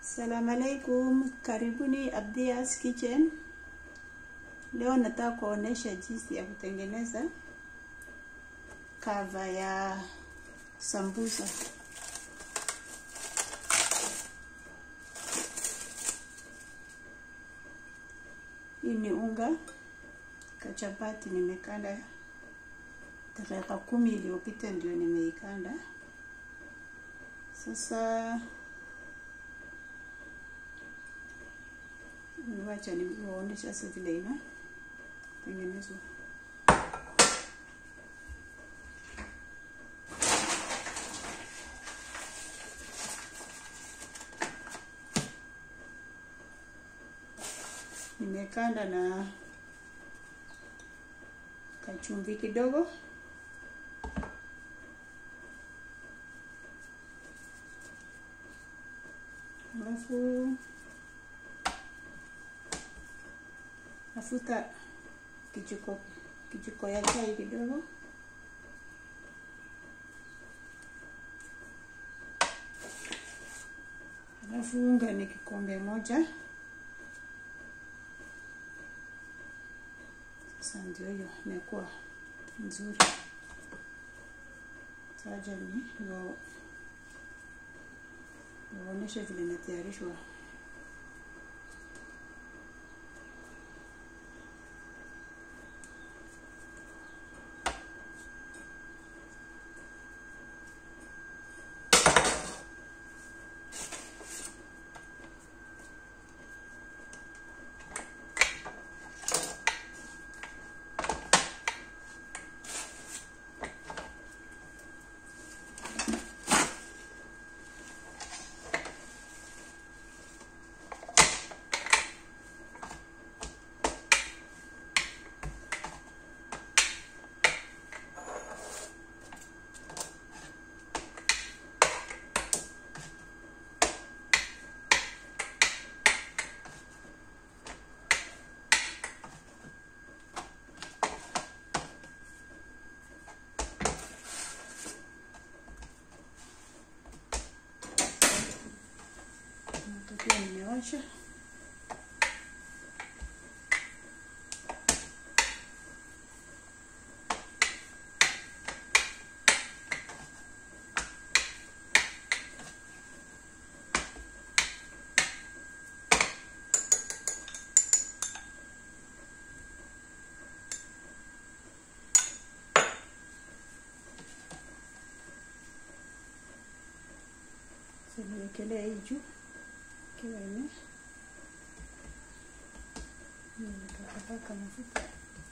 Assalamu alaikum, karibuni Abudia's Kitchen. Leo nataka kuonesha jinsi ya kutengeneza kava ya sambusa. Hii ni unga kachapati, nimekanda dakika 10 iliyopita ndio nimeikanda. Sasa wacha niwaonesha sasa vile ina tengenezwa. Nimekanda na kachumvi kidogo, alafu nafuta kijiko ya chai kidogo, alafu unga ni kikombe moja. Sasa ndio hiyo imekuwa nzuri. Sasa naonesha vile inatayarishwa. Pia nimewasha. Sasa niwekelea hii juu kiwa nikapaka mafuta.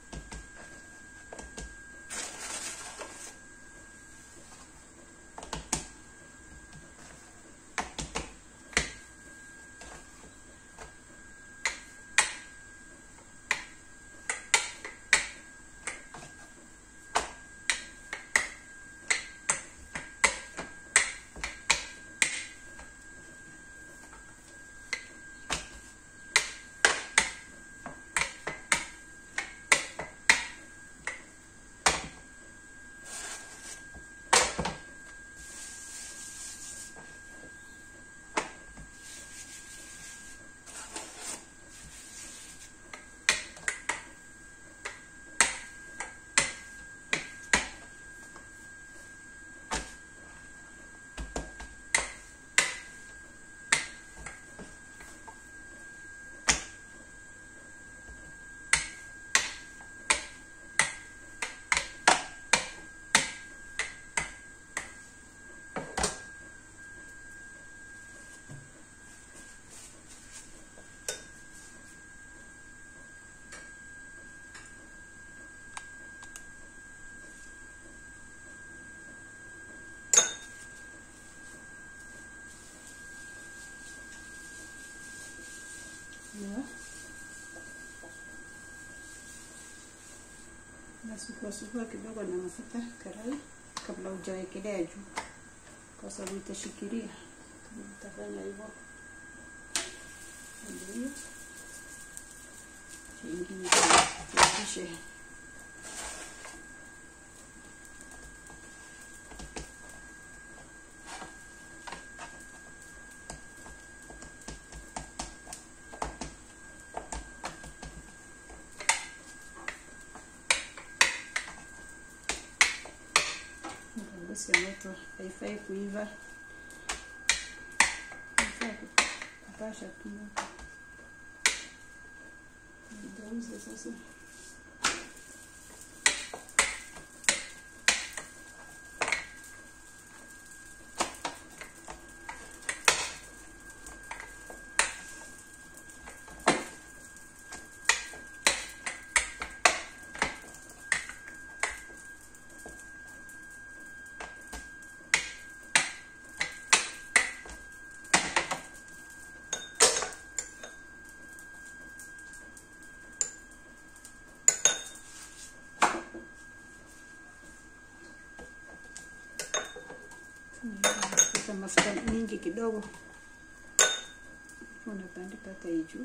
Nasukua kidogo na mafuta karai kabla hujawekelea juu, kwa sababu itashikilia. Nitafanya hivyo. Ndio chingine kisha kiasi ya moto, haifai kuiva. Kupasha tu moto. Nigeuze sasa. Mafuta mingi kidogo, unapandika hata juu.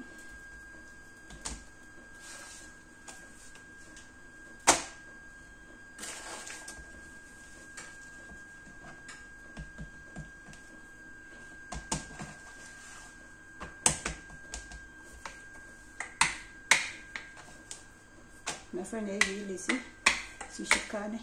Nafanya hivi ili sishikane.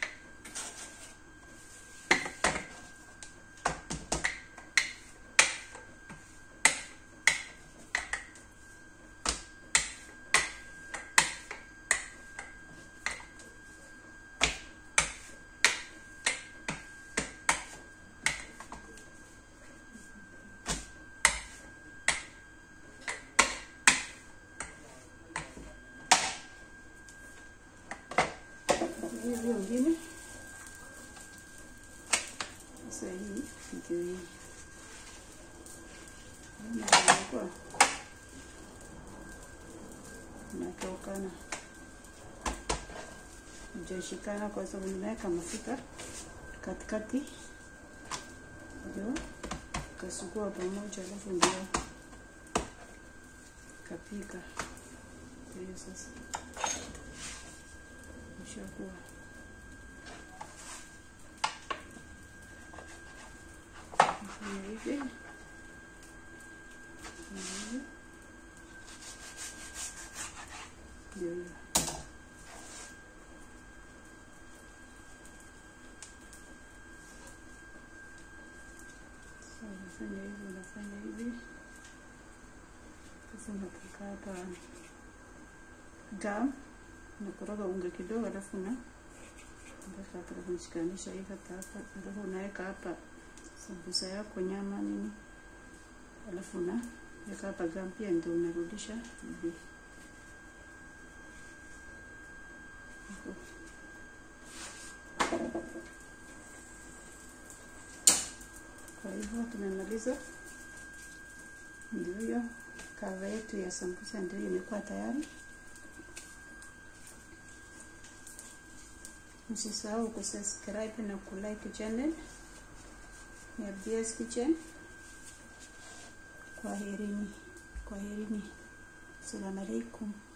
Hivi wengine sasa hii ndio hii kwa natokana mjashikana kwa sababu nimeweka mafuta katikati, ndio kasugua pamoja, alafu ndio kapika. Hiyo sasa ishakuwa hivi. Ndio hiyo. Unafanya hivi. Sasa nataka hapa gam, nakoroga unga kidogo, alafu hapa unashikanisha hivi hapa, alafu unaweka hapa sambusa yako, nyama nini, alafu unaweka hapa gam pia, ndio unarudisha hivi. Kwa hivyo tumemaliza. Ndio hiyo kava yetu ya sambusa ndio imekuwa tayari. Msisahau kusubscribe na kulike channel ya Abudia's Kitchen. Kwaherini. Assalamu alaikum.